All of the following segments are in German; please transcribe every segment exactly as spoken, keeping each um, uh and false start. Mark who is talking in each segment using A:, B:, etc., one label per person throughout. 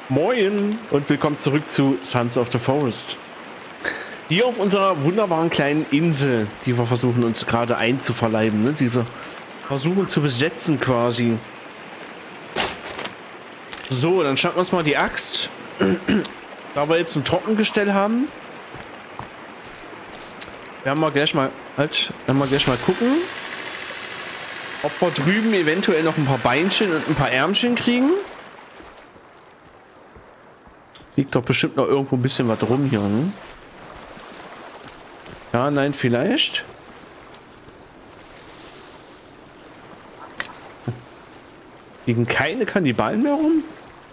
A: Moin und willkommen zurück zu Sons of the Forest. Hier auf unserer wunderbaren kleinen Insel, die wir versuchen uns gerade einzuverleiben, ne? Die wir versuchen zu besetzen quasi. So, dann schnappen wir uns mal die Axt. Da wir jetzt ein Trockengestell haben, werden wir gleich mal, halt, werden wir gleich mal gucken, ob wir drüben eventuell noch ein paar Beinchen und ein paar Ärmchen kriegen. Liegt doch bestimmt noch irgendwo ein bisschen was rum hier, ne? Ja, nein, vielleicht. Liegen keine Kannibalen mehr rum?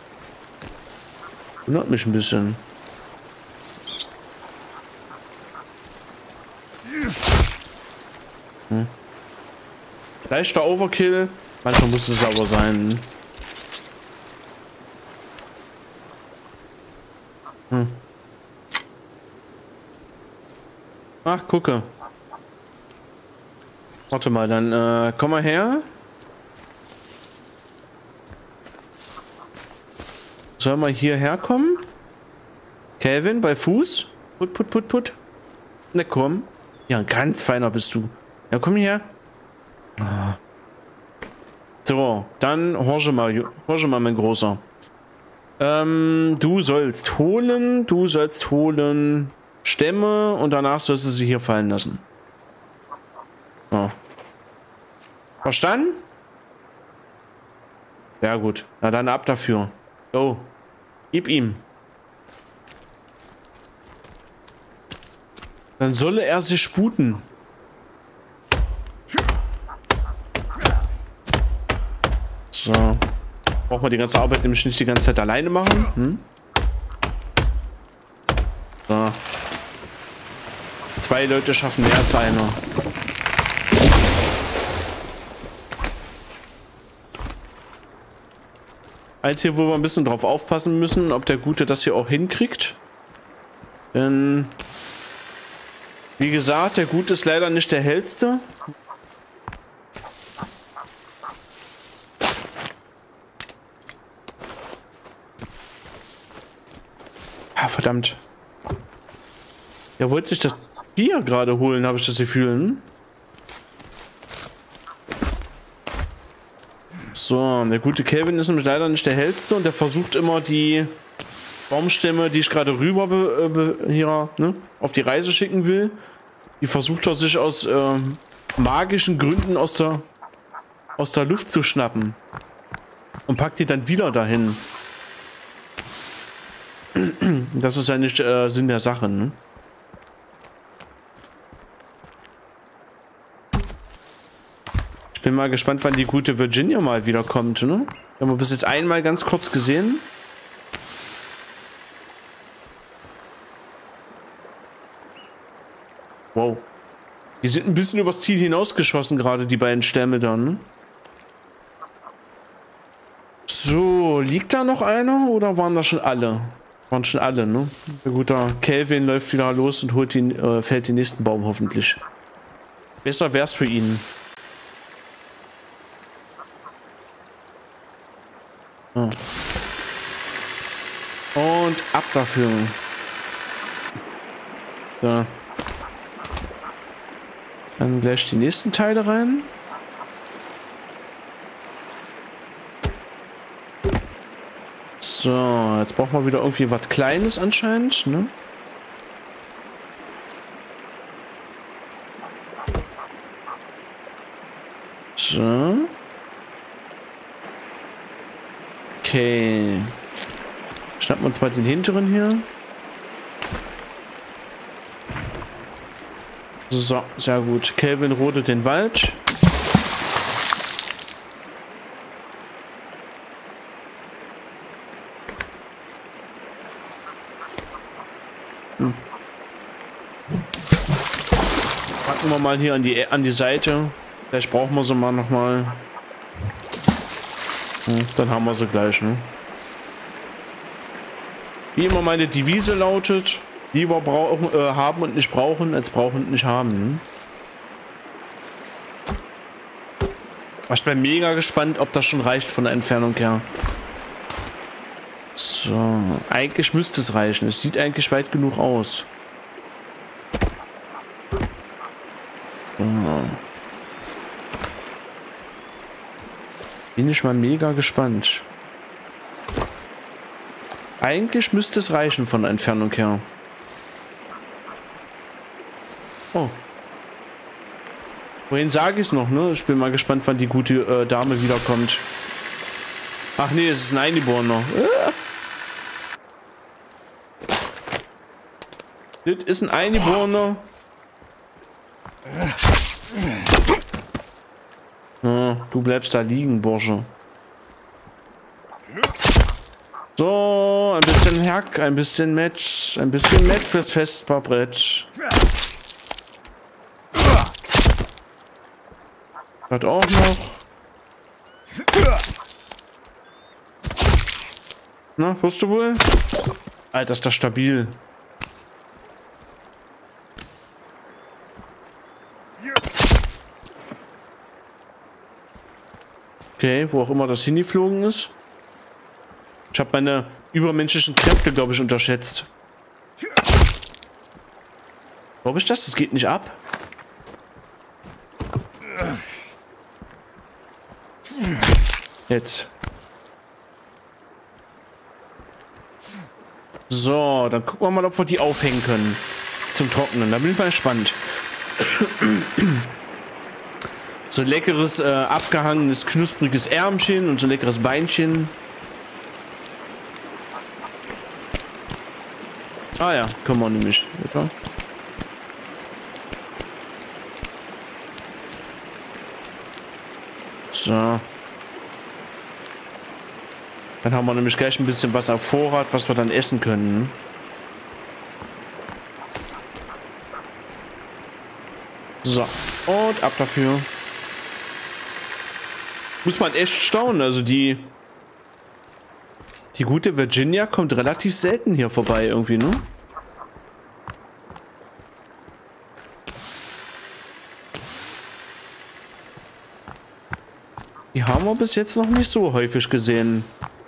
A: Wundert mich ein bisschen. Hm. Leichter Overkill. Manchmal muss es aber sein. Hm. Ach, gucke. Warte mal, dann äh, komm mal her. Soll mal hierher kommen? Calvin, bei Fuß? Put, put, put, put. Na komm. Ja, ein ganz feiner bist du. Ja, komm her. Ah. So, dann horche mal, horche mal, mein Großer. Ähm, du sollst holen, du sollst holen Stämme und danach sollst du sie hier fallen lassen. Oh. Verstanden? Ja gut, na dann ab dafür. Oh, gib ihm. Dann solle er sich sputen. So. Brauchen wir die ganze Arbeit nämlich nicht die ganze Zeit alleine machen. Hm? So. Zwei Leute schaffen mehr als einer. Eins hier, wo wir ein bisschen drauf aufpassen müssen, ob der Gute das hier auch hinkriegt. Denn, wie gesagt, der Gute ist leider nicht der hellste. Ah, verdammt. Er wollte sich das Bier gerade holen, habe ich das Gefühl. Hm? So, der gute Calvin ist nämlich leider nicht der hellste und der versucht immer die Baumstämme, die ich gerade rüber be, be, hier ne, auf die Reise schicken will, die versucht er sich aus äh, magischen Gründen aus der, aus der Luft zu schnappen und packt die dann wieder dahin. Das ist ja nicht äh, Sinn der Sache, ne? Ich bin mal gespannt, wann die gute Virginia mal wieder kommt, ne? Haben wir bis jetzt einmal ganz kurz gesehen. Wow. Die sind ein bisschen übers Ziel hinausgeschossen, gerade die beiden Stämme da, ne? So, liegt da noch einer oder waren da schon alle? Waren schon alle, ne? Der gute Calvin läuft wieder los und holt ihn, äh, fällt den nächsten Baum hoffentlich. Besser wär's für ihn. Oh. Und ab dafür. So. Dann gleich die nächsten Teile rein. So, jetzt brauchen wir wieder irgendwie was Kleines anscheinend, ne? So. Okay. Schnappen wir uns mal den hinteren hier. So, sehr gut. Calvin rodet den Wald. Hm. Packen wir mal hier an die, an die Seite. Vielleicht brauchen wir sie mal noch mal. Hm, dann haben wir sie gleich, ne? Wie immer meine Devise lautet, lieber brauchen, äh, haben und nicht brauchen, als brauchen und nicht haben. Ne? Ich bin mega gespannt, ob das schon reicht von der Entfernung her. So. So, eigentlich müsste es reichen. Es sieht eigentlich weit genug aus. So. Bin ich mal mega gespannt. Eigentlich müsste es reichen von der Entfernung her. Oh. Wohin sage ich es noch, ne? Ich bin mal gespannt, wann die gute äh, Dame wiederkommt. Ach nee, es ist ein Eingeborener. Ah. Das ist ein Eingeborener. Ah, du bleibst da liegen, Bursche. So, ein bisschen Hack, ein bisschen Match, ein bisschen Match fürs Festbarbrett. Hat auch noch. Na, wirst du wohl? Alter, ist das stabil. Okay, wo auch immer das hingeflogen ist. Ich habe meine übermenschlichen Kräfte, glaube ich, unterschätzt. Glaube ich das? Das geht nicht ab. Jetzt. So, dann gucken wir mal, ob wir die aufhängen können. Zum Trocknen. Da bin ich mal gespannt. So ein leckeres, äh, abgehangenes, knuspriges Ärmchen und so ein leckeres Beinchen. Ah ja, können wir nämlich. Oder? So. Dann haben wir nämlich gleich ein bisschen was auf Vorrat, was wir dann essen können. So. Und ab dafür. Muss man echt staunen. Also die... Die gute Virginia kommt relativ selten hier vorbei irgendwie, ne? Die haben wir bis jetzt noch nicht so häufig gesehen.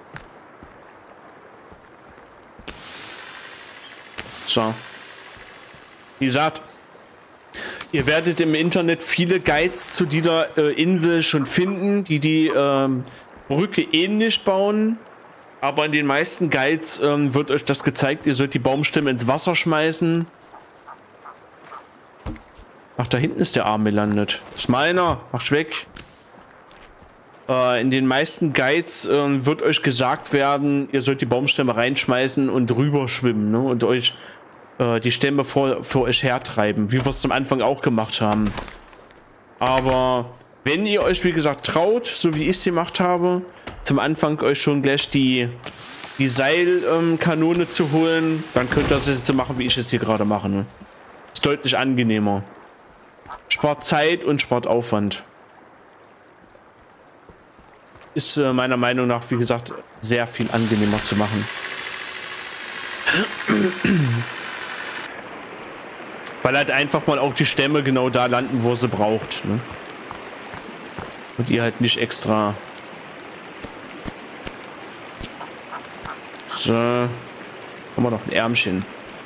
A: So. Wie gesagt, ihr werdet im Internet viele Guides zu dieser äh, Insel schon finden, die die ähm, Brücke ähnlich bauen. Aber in den meisten Guides ähm, wird euch das gezeigt, ihr sollt die Baumstämme ins Wasser schmeißen. Ach, da hinten ist der Arm gelandet. Das ist meiner. Mach weg. Äh, in den meisten Guides äh, wird euch gesagt werden, ihr sollt die Baumstämme reinschmeißen und rüber schwimmen, ne? Und euch äh, die Stämme vor, vor euch hertreiben, wie wir es am Anfang auch gemacht haben. Aber wenn ihr euch, wie gesagt, traut, so wie ich es gemacht habe, zum Anfang euch schon gleich die, die Seilkanone ähm, zu holen, dann könnt ihr das jetzt so machen, wie ich es hier gerade mache. Ne? Ist deutlich angenehmer. Spart Zeit und spart Aufwand. Ist äh, meiner Meinung nach, wie gesagt, sehr viel angenehmer zu machen. Weil halt einfach mal auch die Stämme genau da landen, wo sie braucht. Ne? Und ihr halt nicht extra... So. Haben wir noch ein Ärmchen.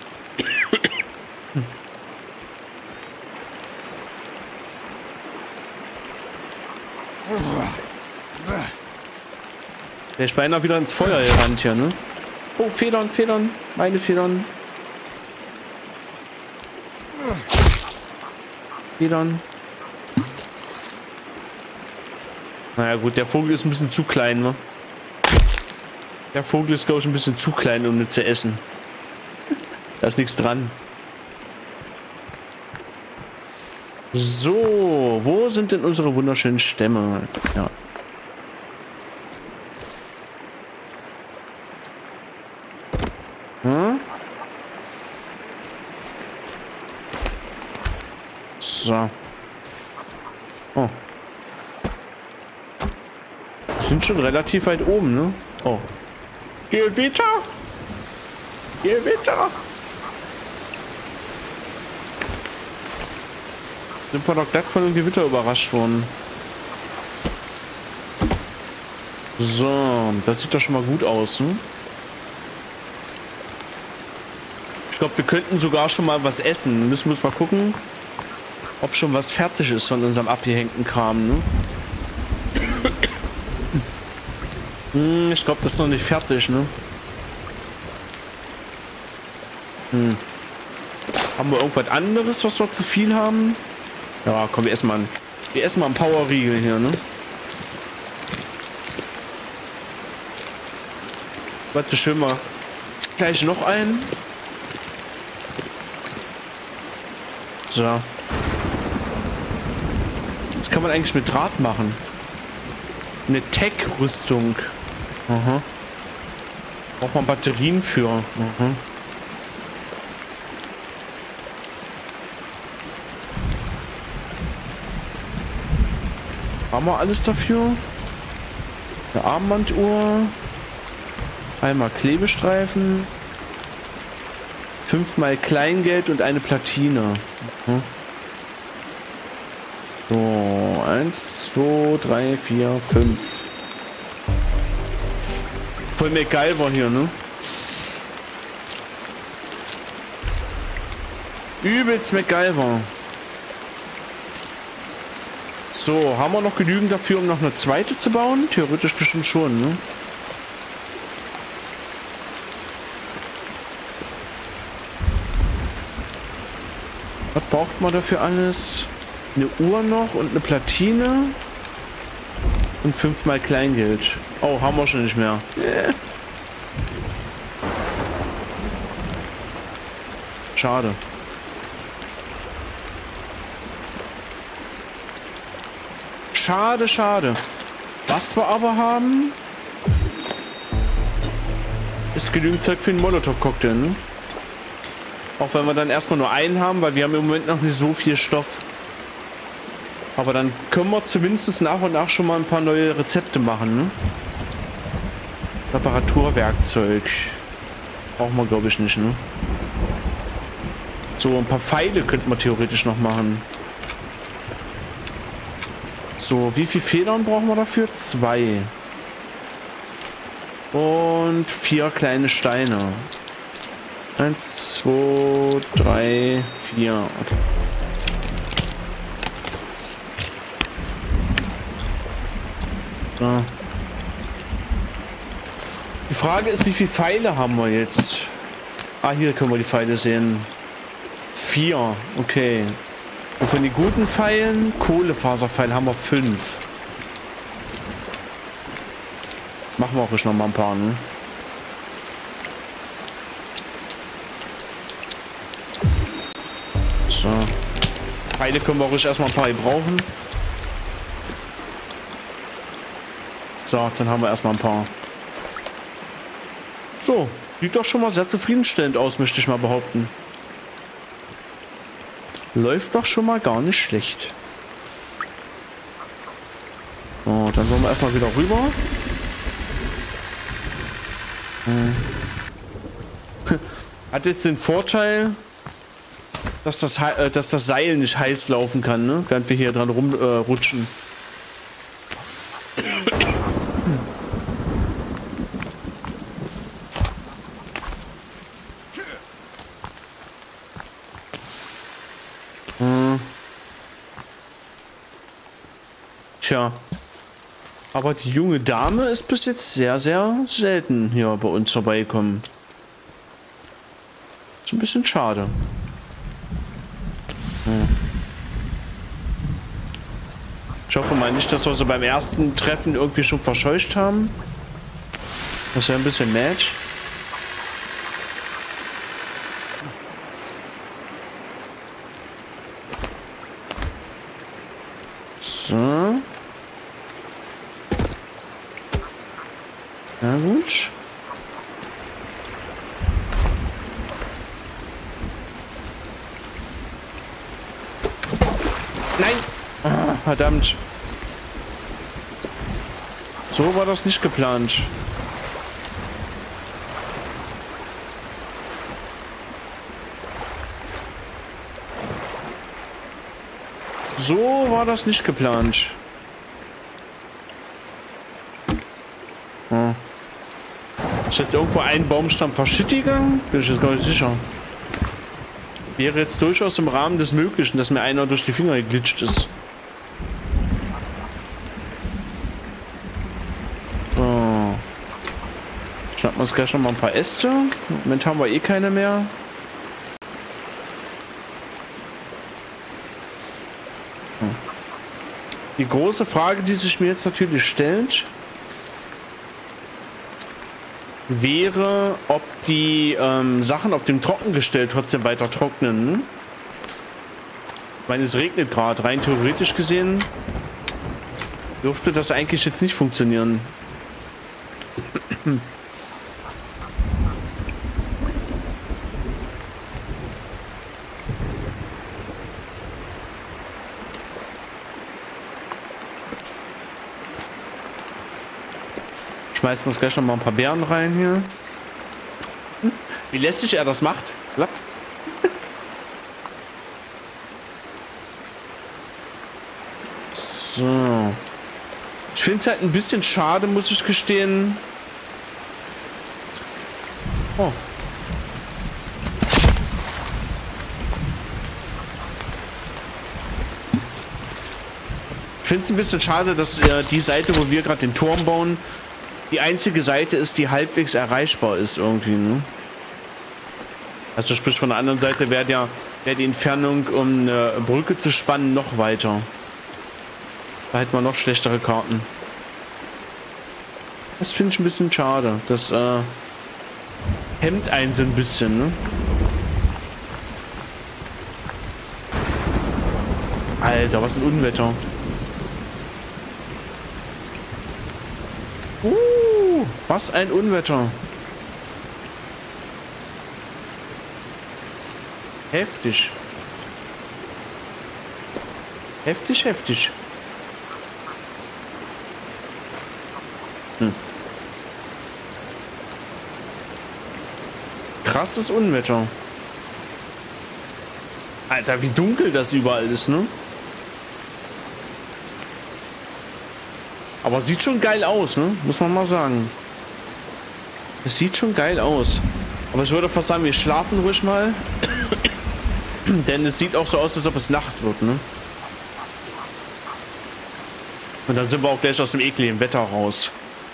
A: Der ist beinahe wieder ins Feuer gerannt hier, ne? Oh, Federn, Federn. Meine Federn. Federn. Naja gut, der Vogel ist ein bisschen zu klein, ne? Der Vogel ist, glaube ich, ein bisschen zu klein, um ihn zu essen. Da ist nichts dran. So, wo sind denn unsere wunderschönen Stämme? Ja. Hm? So. Oh. Wir sind schon relativ weit oben, ne? Oh. Gewitter! Gewitter! Sind wir doch glatt von dem Gewitter überrascht worden. So, das sieht doch schon mal gut aus, hm? Ich glaube, wir könnten sogar schon mal was essen. Müssen wir uns mal gucken, ob schon was fertig ist von unserem abgehängten Kram, ne? hm, ich glaube, das ist noch nicht fertig, ne? Hm. Haben wir irgendwas anderes, was wir zu viel haben? Ja, komm, wir essen mal, wir essen mal einen Powerriegel hier, ne? Warte, schön mal. Gleich noch einen. So. Was kann man eigentlich mit Draht machen? Eine Tech-Rüstung. Aha. Braucht man Batterien für. Aha. Haben wir alles dafür? Eine Armbanduhr. Einmal Klebestreifen. Fünfmal Kleingeld und eine Platine. Mhm. So, eins, zwei, drei, vier, fünf. Voll MacGyver hier, ne? Übelst MacGyver. So, haben wir noch genügend dafür, um noch eine zweite zu bauen? Theoretisch bestimmt schon, ne? Was braucht man dafür alles? Eine Uhr noch und eine Platine. Und fünfmal Kleingeld. Oh, haben wir schon nicht mehr. Yeah. Schade. Schade, schade. Was wir aber haben, ist genügend Zeug für einen Molotow-Cocktail, ne? Auch wenn wir dann erstmal nur einen haben, weil wir haben im Moment noch nicht so viel Stoff. Aber dann können wir zumindest nach und nach schon mal ein paar neue Rezepte machen, ne? Reparaturwerkzeug. Brauchen wir, glaube ich, nicht, ne? So, ein paar Pfeile könnten wir theoretisch noch machen. So, wie viele Federn brauchen wir dafür? Zwei. Und vier kleine Steine. Eins, zwei, drei, vier. Okay. So. Die Frage ist, wie viele Pfeile haben wir jetzt? Ah, hier können wir die Pfeile sehen. Vier. Okay. Und von den guten Pfeilen, Kohlefaserpfeil, haben wir fünf. Machen wir auch noch mal ein paar, ne? So. Pfeile können wir auch erstmal ein paar brauchen. So, dann haben wir erstmal ein paar. So, sieht doch schon mal sehr zufriedenstellend aus, möchte ich mal behaupten. Läuft doch schon mal gar nicht schlecht. So, dann wollen wir erstmal wieder rüber. Hm. Hat jetzt den Vorteil, dass das, äh, dass das Seil nicht heiß laufen kann, ne? Während wir hier dran rumrutschen. Äh, hm. Tja. Aber die junge Dame ist bis jetzt sehr, sehr selten hier bei uns vorbeigekommen. Ist ein bisschen schade. Hm. Ich hoffe mal nicht, dass wir sie beim ersten Treffen irgendwie schon verscheucht haben. Das wäre ein bisschen mad. So. Na gut. Nein! Ah, verdammt. So war das nicht geplant. So war das nicht geplant. Hm. Ist jetzt irgendwo ein Baumstamm verschütt gegangen? Bin ich jetzt gar nicht sicher. Wäre jetzt durchaus im Rahmen des Möglichen, dass mir einer durch die Finger geglitscht ist. So. Schnappen wir uns gleich noch mal ein paar Äste. Im Moment haben wir eh keine mehr. Die große Frage, die sich mir jetzt natürlich stellt, wäre, ob die ähm, Sachen auf dem Trockengestell trotzdem weiter trocknen. Ich meine, es regnet gerade. Rein theoretisch gesehen dürfte das eigentlich jetzt nicht funktionieren. Schmeißen wir uns gleich noch mal ein paar Beeren rein hier. Hm? Wie lästig er das macht. Klapp. So. Ich finde es halt ein bisschen schade, muss ich gestehen. Oh. Ich finde es ein bisschen schade, dass äh, die Seite, wo wir gerade den Turm bauen, die einzige Seite ist, die halbwegs erreichbar ist irgendwie, ne? Also sprich, von der anderen Seite wäre ja wäre die Entfernung, um eine Brücke zu spannen, noch weiter. Da hätten wir noch schlechtere Karten. Das finde ich ein bisschen schade. Das äh, hemmt einen so ein bisschen, ne? Alter, was ein Unwetter. Uh, was ein Unwetter. Heftig. Heftig, heftig. Hm. Krasses Unwetter. Alter, wie dunkel das überall ist, ne? Aber sieht schon geil aus, ne? Muss man mal sagen. Es sieht schon geil aus. Aber ich würde fast sagen, wir schlafen ruhig mal. Denn es sieht auch so aus, als ob es Nacht wird, ne? Und dann sind wir auch gleich aus dem ekligen Wetter raus.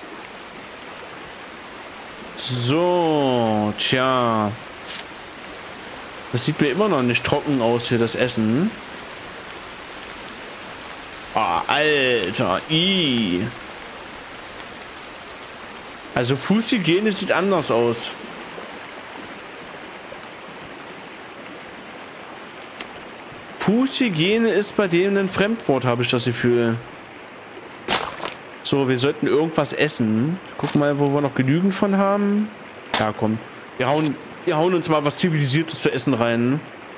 A: So, tja. Das sieht mir immer noch nicht trocken aus hier, das Essen. Ah, Alter, i. Also Fußhygiene sieht anders aus. Fußhygiene ist bei denen ein Fremdwort, habe ich das Gefühl. So, wir sollten irgendwas essen. Guck mal, wo wir noch genügend von haben. Ja, komm. Wir hauen, wir hauen uns mal was Zivilisiertes zu essen rein.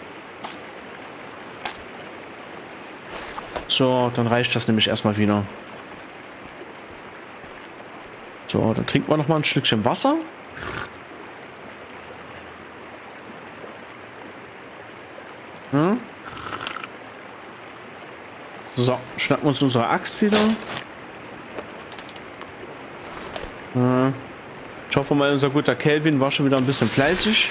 A: So, dann reicht das nämlich erstmal wieder. So, dann trinken wir noch mal ein Stückchen Wasser. Hm? So, schnappen wir uns unsere Axt wieder. Hm. Ich hoffe mal, unser guter Kelvin war schon wieder ein bisschen fleißig.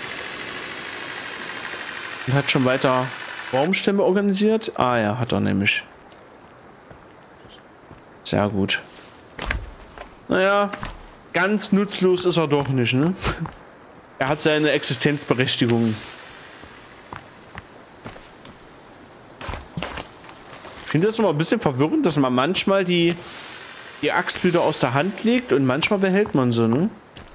A: Und hat schon weiter Baumstämme organisiert. Ah ja, hat er nämlich. Sehr gut. Naja, ganz nutzlos ist er doch nicht, ne? Er hat seine Existenzberechtigung. Ich finde das immer ein bisschen verwirrend, dass man manchmal die, die Axt wieder aus der Hand legt und manchmal behält man sie, ne?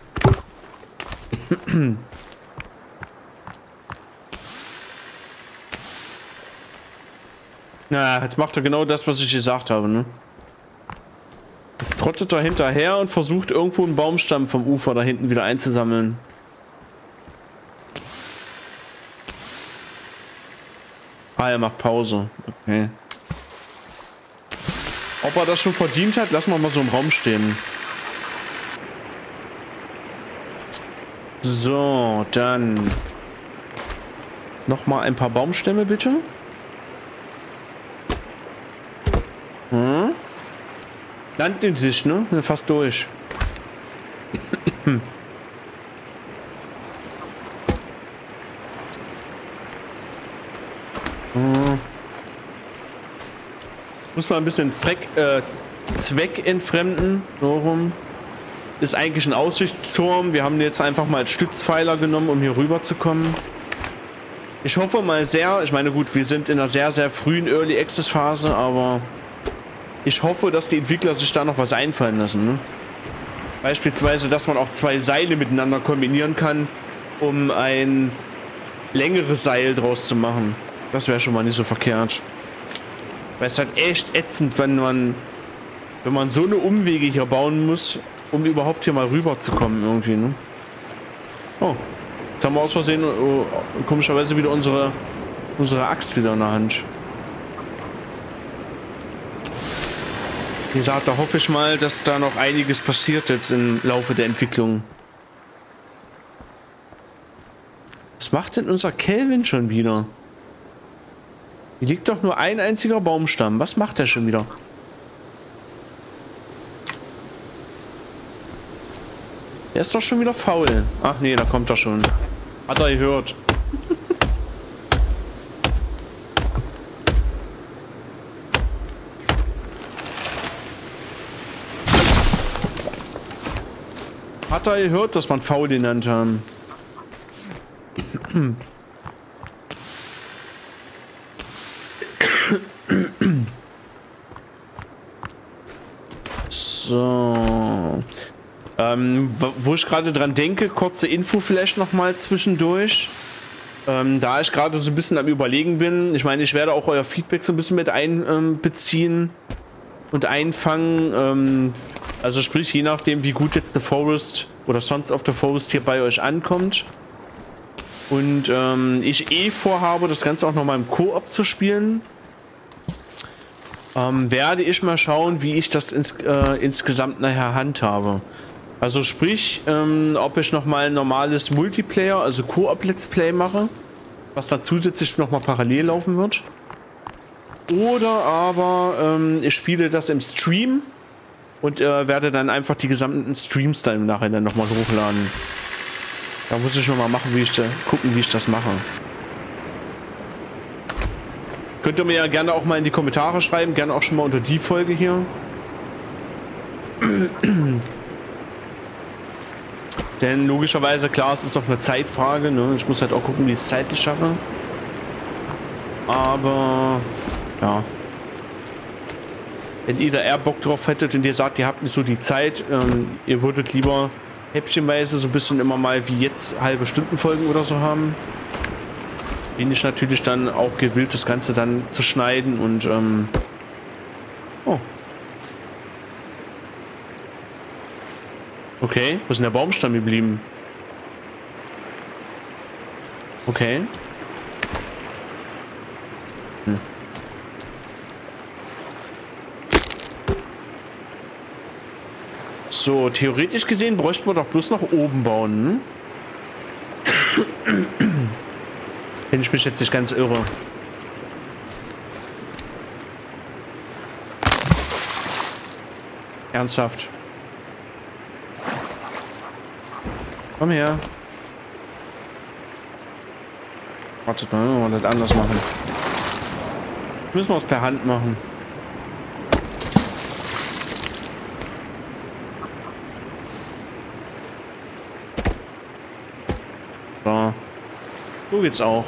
A: Na, jetzt macht er genau das, was ich gesagt habe, ne? Jetzt trottet er hinterher und versucht irgendwo einen Baumstamm vom Ufer da hinten wieder einzusammeln. Ah, er macht Pause. Okay. Ob er das schon verdient hat, lassen wir mal so im Raum stehen. So, dann noch mal ein paar Baumstämme, bitte. Hm? Land in sich, ne? Fast durch. Hm. Muss man ein bisschen Freck, äh, Zweck entfremden. So rum. Ist eigentlich ein Aussichtsturm. Wir haben den jetzt einfach mal als Stützpfeiler genommen, um hier rüber zu kommen. Ich hoffe mal sehr, ich meine gut, wir sind in einer sehr, sehr frühen Early Access Phase, aber ich hoffe, dass die Entwickler sich da noch was einfallen lassen. Ne? Beispielsweise, dass man auch zwei Seile miteinander kombinieren kann, um ein längeres Seil draus zu machen. Das wäre schon mal nicht so verkehrt. Weil es halt echt ätzend, wenn man, wenn man so eine Umwege hier bauen muss, um überhaupt hier mal rüber zu kommen irgendwie. Ne? Oh. Jetzt haben wir aus Versehen oh, komischerweise wieder unsere, unsere Axt wieder in der Hand. Wie gesagt, da hoffe ich mal, dass da noch einiges passiert jetzt im Laufe der Entwicklung. Was macht denn unser Kelvin schon wieder? Hier liegt doch nur ein einziger Baumstamm. Was macht der schon wieder? Der ist doch schon wieder faul. Ach nee, da kommt er schon. Hat er gehört. Hat er gehört, dass man faul genannt haben. So. Ähm, wo ich gerade dran denke, kurze Info vielleicht nochmal zwischendurch. Ähm, da ich gerade so ein bisschen am Überlegen bin, ich meine, ich werde auch euer Feedback so ein bisschen mit einbeziehen ähm, und einfangen. Ähm, also sprich, je nachdem, wie gut jetzt The Forest oder Sons of the Forest hier bei euch ankommt. Und ähm, ich eh vorhabe, das Ganze auch nochmal im Koop zu spielen. Ähm, werde ich mal schauen, wie ich das ins, äh, insgesamt nachher handhabe. Also sprich, ähm, ob ich nochmal ein normales Multiplayer, also Koop-Let's Play mache, was dann zusätzlich nochmal parallel laufen wird. Oder aber ähm, ich spiele das im Stream und äh, werde dann einfach die gesamten Streams dann im Nachhinein nochmal hochladen. Da muss ich nochmal machen, wie ich da, gucken, wie ich das mache. Könnt ihr mir ja gerne auch mal in die Kommentare schreiben, gerne auch schon mal unter die Folge hier. Denn logischerweise, klar, es ist auch eine Zeitfrage, ne? Ich muss halt auch gucken, wie ich es zeitlich schaffe. Aber, ja. Wenn ihr da eher Bock drauf hättet und ihr sagt, ihr habt nicht so die Zeit, ähm, ihr würdet lieber häppchenweise so ein bisschen immer mal wie jetzt halbe Stundenfolgen oder so haben, bin ich natürlich dann auch gewillt, das Ganze dann zu schneiden und, ähm, oh. Okay, wo ist denn der Baumstamm geblieben? Okay. Hm. So, theoretisch gesehen bräuchten wir doch bloß nach oben bauen. Hm? Wenn ich mich jetzt nicht ganz irre. Ernsthaft. Komm her. Wartet mal, wir das anders machen. Müssen wir es per Hand machen. So. So geht's auch.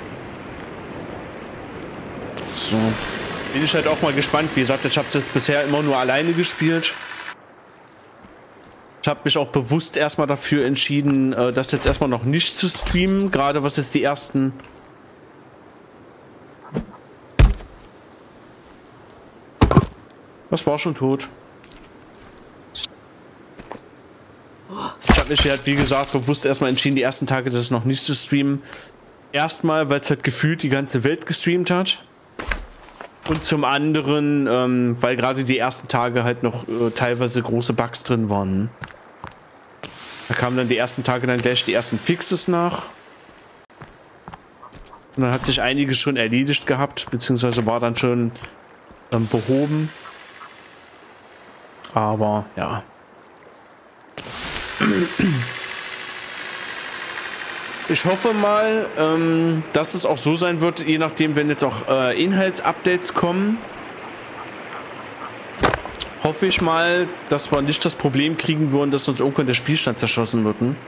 A: So. Bin ich halt auch mal gespannt. Wie gesagt, ich habe es jetzt bisher immer nur alleine gespielt. Ich habe mich auch bewusst erstmal dafür entschieden, das jetzt erstmal noch nicht zu streamen. Gerade was jetzt die ersten... Das war schon tot. Ich habe mich halt, wie gesagt, bewusst erstmal entschieden, die ersten Tage das noch nicht zu streamen. Erstmal, weil es halt gefühlt die ganze Welt gestreamt hat. Und zum anderen, ähm, weil gerade die ersten Tage halt noch äh, teilweise große Bugs drin waren. Da kamen dann die ersten Tage dann gleich die ersten Fixes nach. Und dann hat sich einiges schon erledigt gehabt, beziehungsweise war dann schon ähm, behoben. Aber ja. Ich hoffe mal, ähm, dass es auch so sein wird, je nachdem, wenn jetzt auch äh, Inhaltsupdates kommen, hoffe ich mal, dass wir nicht das Problem kriegen würden, dass uns irgendwann der Spielstand zerschossen wird. Hm?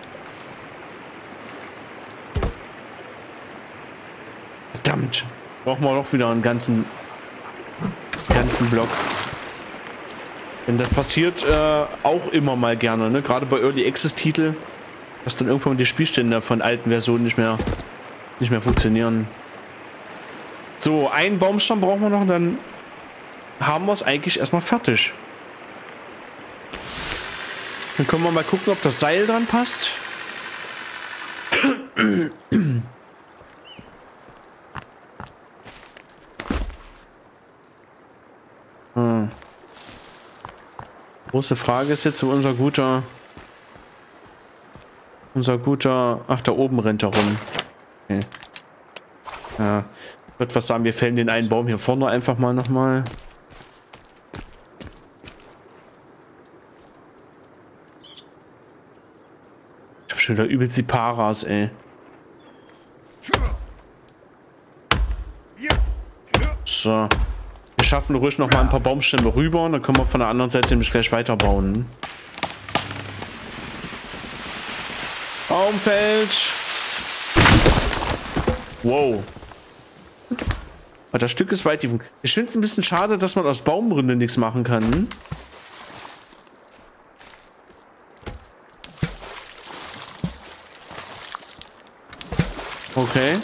A: Verdammt. Brauchen wir doch wieder einen ganzen, ganzen Block. Denn das passiert äh, auch immer mal gerne, ne? Gerade bei Early Access Titel, dass dann irgendwann die Spielstände von alten Versionen nicht mehr, nicht mehr funktionieren. So, einen Baumstamm brauchen wir noch und dann haben wir es eigentlich erstmal fertig. Dann können wir mal gucken, ob das Seil dran passt. Hm. Große Frage ist jetzt, wo unser guter... Unser guter... Ach, da oben rennt er rum. Okay. Ja. Ich würde was sagen, wir fällen den einen Baum hier vorne einfach mal nochmal. Ich hab schon wieder übelst die Paras, ey. So. Wir schaffen ruhig noch mal ein paar Baumstämme rüber und dann können wir von der anderen Seite nämlich gleich weiterbauen. Baumfeld. Wow. Aber das Stück ist weit tief. Ich finde es ein bisschen schade, dass man aus Baumrinde nichts machen kann. Okay.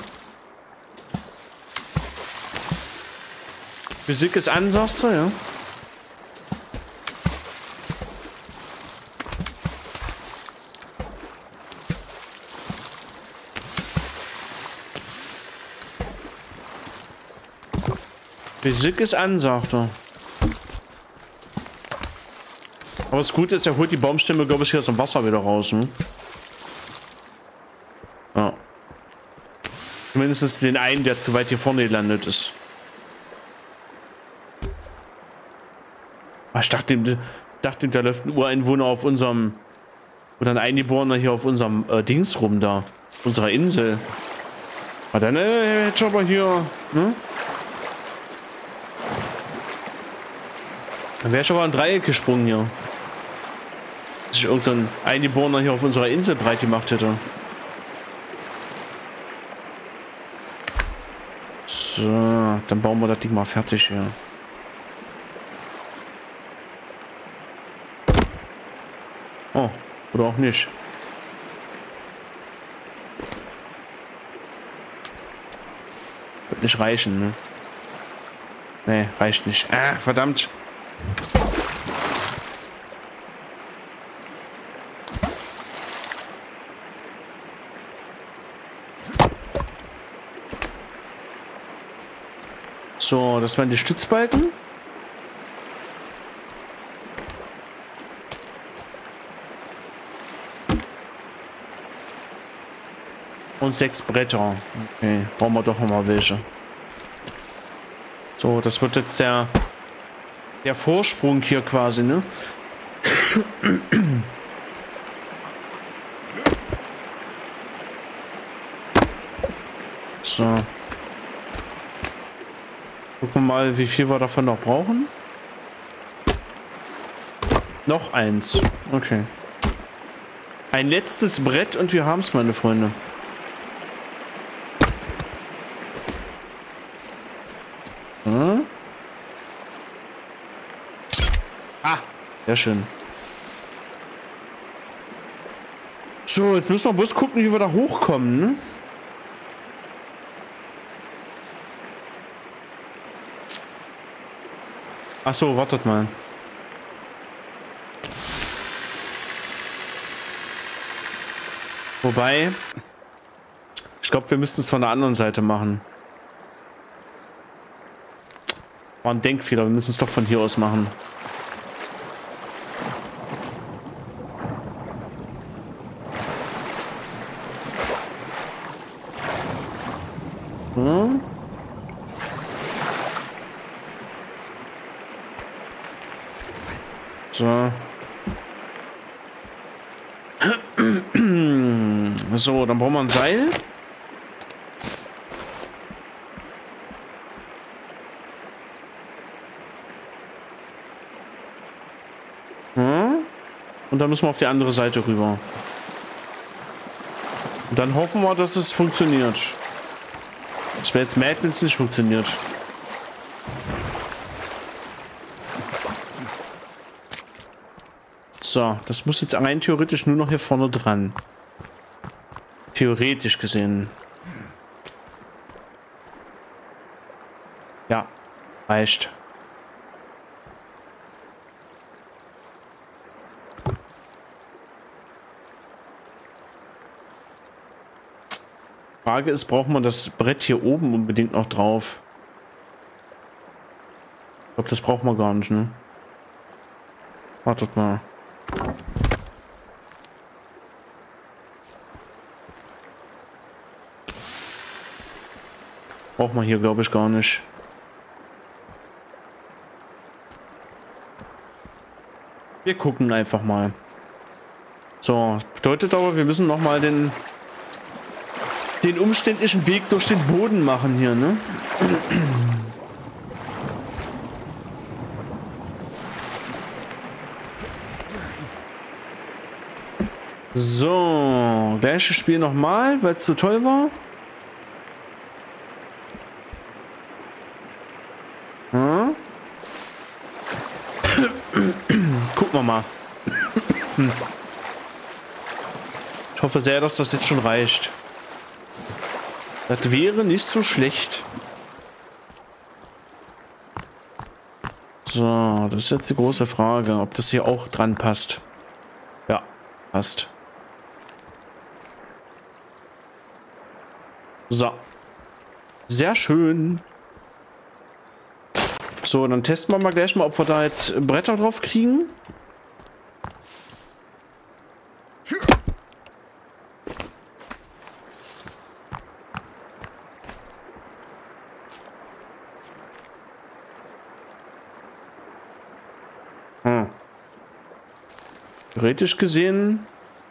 A: Physik ist an, sagst du, ja? Physik ist an, sagt er. Aber das Gute ist, er holt die Baumstämme, glaube ich, hier aus dem Wasser wieder raus, hm? Ja. Zumindest den einen, der zu weit hier vorne gelandet ist. Ich dachte, dachte, da läuft ein Ureinwohner auf unserem... Oder ein Eingeborener hier auf unserem äh, Dings rum da. Unserer Insel. Aber dann äh, hätte ich aber hier... Ne? Dann wäre ich aber ein Dreieck gesprungen hier. Dass ich irgendein Eingeborener hier auf unserer Insel breit gemacht hätte. So, dann bauen wir das Ding mal fertig hier. Oh, oder auch nicht. Wird nicht reichen, ne? Nee, reicht nicht. Ah, verdammt. So, das waren die Stützbalken. Und sechs Bretter. Okay, brauchen wir doch noch mal welche. So, das wird jetzt der der Vorsprung hier quasi, ne? So. Gucken wir mal, wie viel wir davon noch brauchen. Noch eins. Okay. Ein letztes Brett und wir haben es, meine Freunde. Hm? Ah, sehr schön. So, jetzt müssen wir bloß gucken, wie wir da hochkommen, ne? Ach so, wartet mal. Wobei, ich glaube, wir müssen es von der anderen Seite machen. War ein Denkfehler, wir müssen es doch von hier aus machen. Hm? So. So, dann brauchen wir ein Seil. Hm? Und dann müssen wir auf die andere Seite rüber. Und dann hoffen wir, dass es funktioniert. Das wäre jetzt mad, wenn es nicht funktioniert. So, das muss jetzt rein theoretisch nur noch hier vorne dran. Theoretisch gesehen. Ja, reicht. Frage ist, braucht man das Brett hier oben unbedingt noch drauf? Ich glaube, das braucht man gar nicht, ne? Wartet mal. Braucht man hier, glaube ich, gar nicht. Wir gucken einfach mal. So, bedeutet aber, wir müssen noch mal den den umständlichen Weg durch den Boden machen hier, ne? So, gleiches Spiel nochmal, weil es so toll war. Hm? Gucken wir mal. Ich hoffe sehr, dass das jetzt schon reicht. Das wäre nicht so schlecht. So, das ist jetzt die große Frage, ob das hier auch dran passt. Ja, passt. So. Sehr schön. So, dann testen wir mal gleich mal, ob wir da jetzt Bretter drauf kriegen. Hm. Theoretisch gesehen...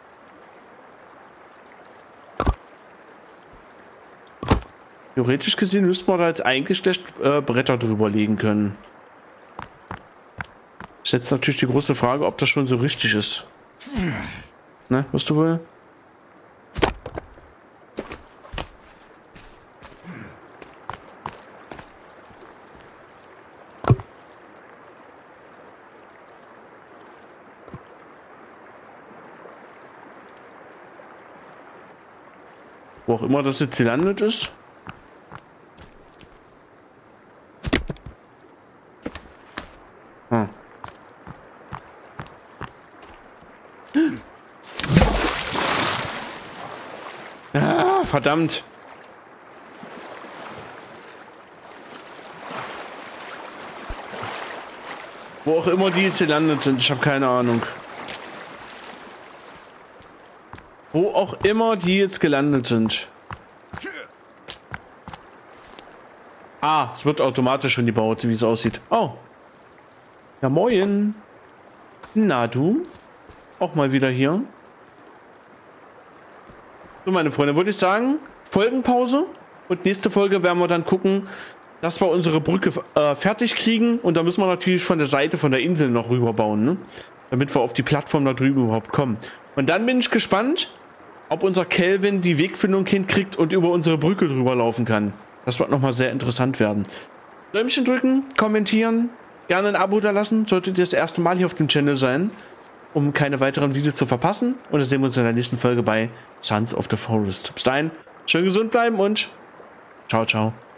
A: Theoretisch gesehen müssten wir da jetzt eigentlich gleich äh, Bretter drüber legen können. Ist jetzt natürlich die große Frage, ob das schon so richtig ist. Ne, was du wohl? Wo auch immer das jetzt gelandet ist. Hm. Ah, verdammt. Wo auch immer die jetzt gelandet sind, ich habe keine Ahnung. Wo auch immer die jetzt gelandet sind. Ah, es wird automatisch schon gebaut, wie es aussieht. Oh. Ja, moin. Na du? Auch mal wieder hier. So, meine Freunde, würde ich sagen, Folgenpause. Und nächste Folge werden wir dann gucken, dass wir unsere Brücke äh, fertig kriegen. Und da müssen wir natürlich von der Seite von der Insel noch rüberbauen, ne? Damit wir auf die Plattform da drüben überhaupt kommen. Und dann bin ich gespannt, ob unser Kelvin die Wegfindung hinkriegt und über unsere Brücke drüber laufen kann. Das wird nochmal sehr interessant werden. Däumchen drücken, kommentieren, gerne ein Abo da lassen, solltet ihr das erste Mal hier auf dem Channel sein, um keine weiteren Videos zu verpassen. Und dann sehen wir uns in der nächsten Folge bei Sons of the Forest. Bis dahin, schön gesund bleiben und ciao, ciao.